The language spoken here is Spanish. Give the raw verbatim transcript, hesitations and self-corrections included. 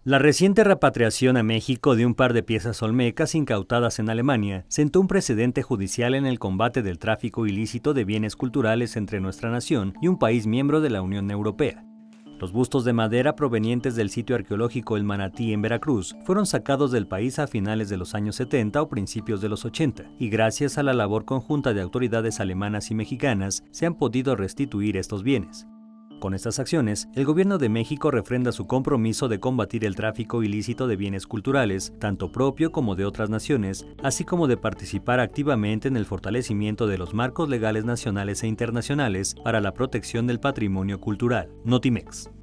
La reciente repatriación a México de un par de piezas olmecas incautadas en Alemania sentó un precedente judicial en el combate del tráfico ilícito de bienes culturales entre nuestra nación y un país miembro de la Unión Europea. Los bustos de madera provenientes del sitio arqueológico El Manatí en Veracruz fueron sacados del país a finales de los años setenta o principios de los ochenta, y gracias a la labor conjunta de autoridades alemanas y mexicanas se han podido restituir estos bienes. Con estas acciones, el Gobierno de México refrenda su compromiso de combatir el tráfico ilícito de bienes culturales, tanto propio como de otras naciones, así como de participar activamente en el fortalecimiento de los marcos legales nacionales e internacionales para la protección del patrimonio cultural. Notimex.